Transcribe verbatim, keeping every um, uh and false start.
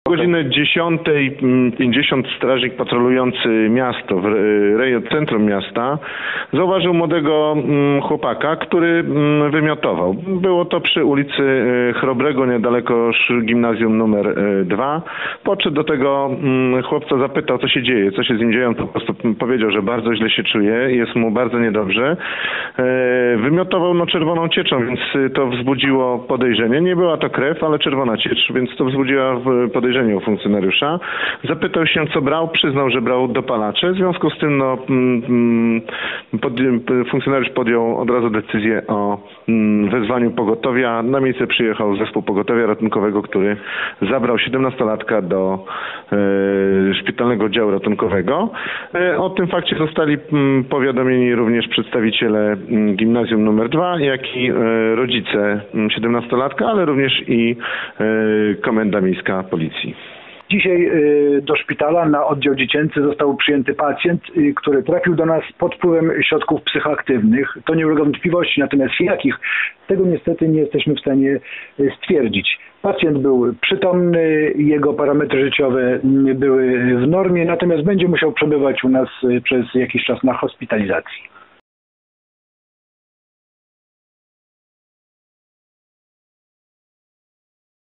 godziny dziesiątej pięćdziesiąt strażnik patrolujący miasto, w rejon centrum miasta, zauważył młodego chłopaka, który wymiotował. Było to przy ulicy Chrobrego, niedaleko gimnazjum numer dwa. Podszedł do tego chłopca, zapytał, co się dzieje, co się z nim dzieje. On po prostu powiedział, że bardzo źle się czuje, jest mu bardzo niedobrze. Wymiotował no czerwoną cieczą, więc to wzbudziło podejrzenie. Nie była to krew, ale czerwona ciecz, więc to wzbudziło podejrzenie u funkcjonariusza. Zapytał się, co brał, przyznał, że brał dopalacze. W związku z tym no, pod, funkcjonariusz podjął od razu decyzję o wezwaniu pogotowia. Na miejsce przyjechał zespół pogotowia ratunkowego, który zabrał siedemnastolatka do e, szpitalnego oddziału ratunkowego. E, o tym fakcie zostali m, powiadomieni również przedstawiciele m, gimnazjum numer dwa, jak i e, rodzice siedemnastolatka, ale również i e, komenda miejska policji. Dzisiaj do szpitala na oddział dziecięcy został przyjęty pacjent, który trafił do nas pod wpływem środków psychoaktywnych. To nie ulega wątpliwości, natomiast jakich, tego niestety nie jesteśmy w stanie stwierdzić. Pacjent był przytomny, jego parametry życiowe były w normie, natomiast będzie musiał przebywać u nas przez jakiś czas na hospitalizacji.